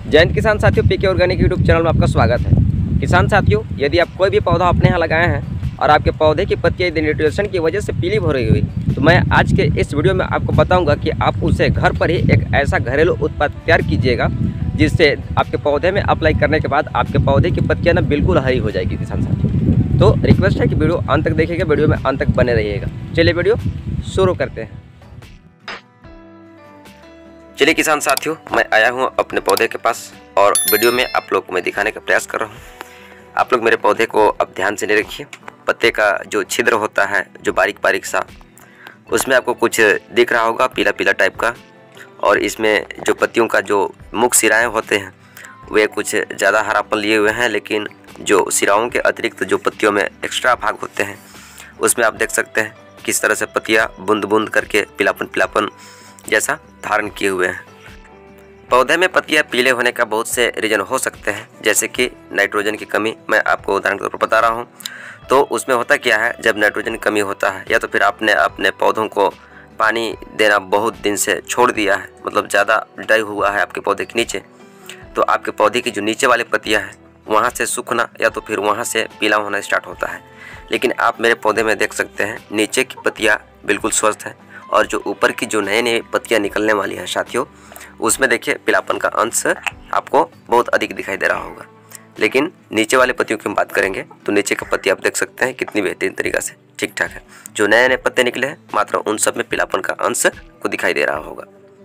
जय हिंद किसान साथियों, पीके ऑर्गेनिक यूट्यूब चैनल में आपका स्वागत है। किसान साथियों, यदि आप कोई भी पौधा अपने यहाँ लगाए हैं और आपके पौधे की पत्तियाँ न्यूट्रिशन की वजह से पीली हो रही हुई, तो मैं आज के इस वीडियो में आपको बताऊंगा कि आप उसे घर पर ही एक ऐसा घरेलू उत्पाद तैयार कीजिएगा जिससे आपके पौधे में अप्लाई करने के बाद आपके पौधे की पत्तियाँ ना बिल्कुल हरी हो जाएगी। किसान साथियों, तो रिक्वेस्ट है कि वीडियो अंत तक देखिएगा, वीडियो में अंत तक बने रहिएगा। चलिए वीडियो शुरू करते हैं। चलिए किसान साथियों, मैं आया हूँ अपने पौधे के पास और वीडियो में आप लोग को मैं दिखाने का प्रयास कर रहा हूँ। आप लोग मेरे पौधे को अब ध्यान से नहीं रखिए। पत्ते का जो छिद्र होता है, जो बारीक बारीक सा, उसमें आपको कुछ दिख रहा होगा पीला पीला टाइप का। और इसमें जो पत्तियों का जो मुख्य सिराएँ होते हैं वे कुछ ज़्यादा हरापन लिए हुए हैं, लेकिन जो सिराओं के अतिरिक्त जो पत्तियों में एक्स्ट्रा भाग होते हैं उसमें आप देख सकते हैं किस तरह से पत्तियाँ बूंद बूंद करके पीलापन जैसा धारण किए हुए हैं। पौधे में पत्तियां पीले होने का बहुत से रीज़न हो सकते हैं, जैसे कि नाइट्रोजन की कमी। मैं आपको उदाहरण के तौर पर बता रहा हूं। तो उसमें होता क्या है, जब नाइट्रोजन की कमी होता है या तो फिर आपने अपने पौधों को पानी देना बहुत दिन से छोड़ दिया है, मतलब ज़्यादा डाई हुआ है आपके पौधे के नीचे, तो आपके पौधे की जो नीचे वाली पत्तियाँ हैं वहाँ से सूखना या तो फिर वहाँ से पीला होना स्टार्ट होता है। लेकिन आप मेरे पौधे में देख सकते हैं नीचे की पत्तियाँ बिल्कुल स्वस्थ हैं और जो ऊपर की जो नई नई पत्तियाँ निकलने वाली हैं साथियों, उसमें देखिए पीलापन का अंश आपको बहुत अधिक दिखाई दे रहा होगा। लेकिन नीचे वाले पत्तियों की हम बात करेंगे तो नीचे की पत्ती आप देख सकते हैं कितनी बेहतरीन तरीक़ा से ठीक ठाक है। जो नए नए पत्ते निकले हैं मात्र उन सब में पीलापन का अंश को दिखाई दे रहा होगा।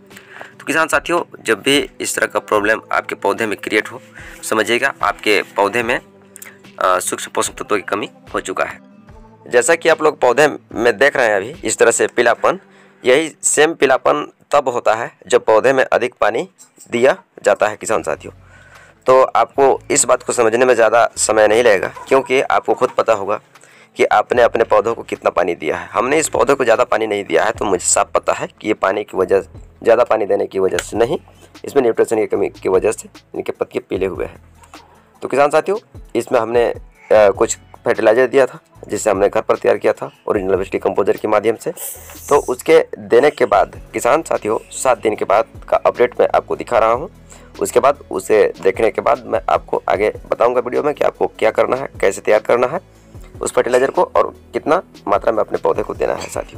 तो किसान साथियों, जब भी इस तरह का प्रॉब्लम आपके पौधे में क्रिएट हो, समझिएगा आपके पौधे में सूक्ष्म पोषक तत्वों की कमी हो चुका है। जैसा कि आप लोग पौधे में देख रहे हैं अभी इस तरह से पीलापन, यही सेम पीलापन तब होता है जब पौधे में अधिक पानी दिया जाता है। किसान साथियों, तो आपको इस बात को समझने में ज़्यादा समय नहीं लगेगा, क्योंकि आपको खुद पता होगा कि आपने अपने पौधों को कितना पानी दिया है। हमने इस पौधे को ज़्यादा पानी नहीं दिया है, तो मुझे साफ पता है कि ये पानी की वजह, ज़्यादा पानी देने की वजह से नहीं, इसमें न्यूट्रिशन की कमी की वजह से इनके पत्ते पीले हुए हैं। तो किसान साथियों, इसमें हमने कुछ फर्टिलाइज़र दिया था जिसे हमने घर पर तैयार किया था ओरिजिनल वेस्ट डिकम्पोजर के माध्यम से। तो उसके देने के बाद किसान साथियों 7 दिन के बाद का अपडेट मैं आपको दिखा रहा हूं। उसके बाद उसे देखने के बाद मैं आपको आगे बताऊंगा वीडियो में कि आपको क्या करना है, कैसे तैयार करना है उस फर्टिलाइज़र को और कितना मात्रा में अपने पौधे को देना है साथियों।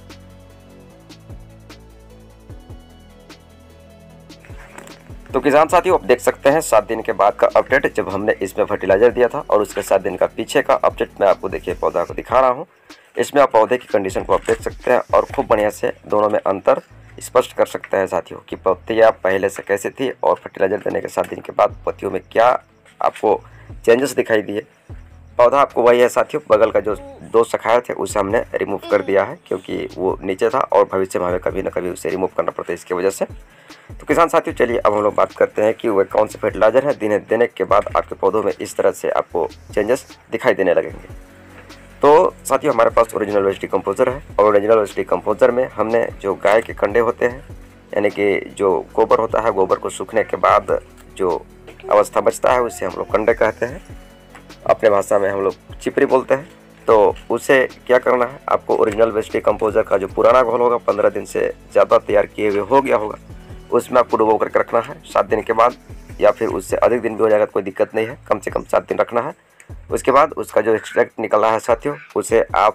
तो किसान साथियों, आप देख सकते हैं 7 दिन के बाद का अपडेट, जब हमने इसमें फर्टिलाइज़र दिया था, और उसके 7 दिन का पीछे का अपडेट मैं आपको देखिए पौधा को दिखा रहा हूं। इसमें आप पौधे की कंडीशन को आप देख सकते हैं और खूब बढ़िया से दोनों में अंतर स्पष्ट कर सकते हैं साथियों कि पत्तियाँ पहले से कैसे थी और फर्टिलाइज़र देने के 7 दिन के बाद पत्तियों में क्या आपको चेंजेस दिखाई दिए। पौधा आपको वही है साथियों, बगल का जो 2 शाखाएं थे उसे हमने रिमूव कर दिया है, क्योंकि वो नीचे था और भविष्य में हमें कभी ना कभी उसे रिमूव करना पड़ता है इसकी वजह से। तो किसान साथियों, चलिए अब हम लोग बात करते हैं कि वह कौन से फर्टिलाइज़र है देने के बाद आपके पौधों में इस तरह से आपको चेंजेस दिखाई देने लगेंगे। तो साथियों, हमारे पास ओरिजिनल वेस्ट डिकम्पोजर है और ओरिजिनल वेस्ट डिकम्पोजर में हमने जो गाय के कंडे होते हैं, यानी कि जो गोबर होता है, गोबर को सूखने के बाद जो अवस्था बचता है उसे हम लोग कंडे कहते हैं, अपने भाषा में हम लोग चिपरी बोलते हैं। तो उसे क्या करना है, आपको ओरिजिनल वेस्ट डिकम्पोजर का जो पुराना घोल होगा 15 दिन से ज़्यादा तैयार किए हुए हो गया होगा, उसमें आपको डुबो करके रखना है 7 दिन के बाद, या फिर उससे अधिक दिन भी हो जाएगा तो कोई दिक्कत नहीं है, कम से कम 7 दिन रखना है। उसके बाद उसका जो एक्सट्रैक्ट निकल रहा है साथियों, उसे आप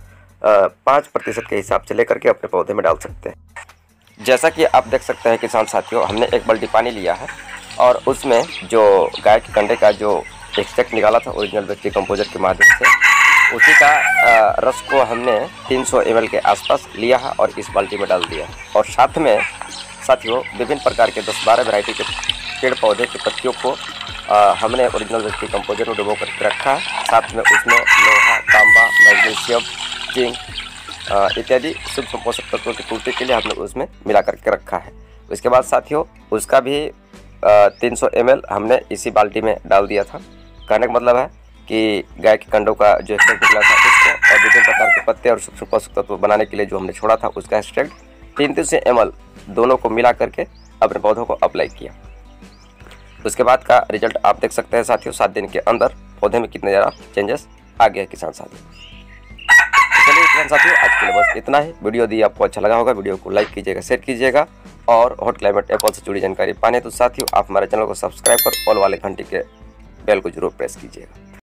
5% के हिसाब से लेकर के अपने पौधे में डाल सकते हैं। जैसा कि आप देख सकते हैं किसान साथियों, हमने 1 बाल्टी पानी लिया है और उसमें जो गाय के कंडे का जो एक्सट्रैक्ट निकाला था ओरिजिनल वेस्ट डिकम्पोजर के माध्यम से, उसी का रस को हमने 300 ml के आसपास लिया है और इस बाल्टी में डाल दिया। और साथ में साथियों विभिन्न प्रकार के 10-12 वैरायटी के पेड़ पौधे की पत्तियों को हमने ओरिजिनल वेस्ट डिकम्पोजर में डुबो करके रखा है। साथ में उसमें लोहा, तांबा, मैग्नीशियम, जिंक इत्यादि सूक्ष्म पोषक तत्वों की पूर्ति के लिए हमने उसमें मिला करके रखा है। उसके बाद साथियों उसका भी 300 ml हमने इसी बाल्टी में डाल दिया था। कहने का मतलब है कि गाय के कंडों का जो एक्सट्रैक्ट निकला था उसको और विभिन्न प्रकार के पत्ते और सूक्ष्म पोषक तत्व बनाने के लिए जो हमने छोड़ा था उसका एक्सट्रैक्ट 300 ml दोनों को मिला करके अपने पौधों को अप्लाई किया। उसके बाद का रिजल्ट आप देख सकते हैं साथियों, 7 दिन के अंदर पौधे में कितने ज़्यादा चेंजेस आ गए किसान साथियों। चलिए किसान साथियों, आज के लिए बस इतना ही। वीडियो यदि आपको अच्छा लगा होगा वीडियो को लाइक कीजिएगा, शेयर कीजिएगा और हॉट क्लाइमेट एप्पल से जुड़ी जानकारी पाने तो साथियों आप हमारे चैनल को सब्सक्राइब कर ऑल वाले घंटे के बेल को जरूर प्रेस कीजिएगा।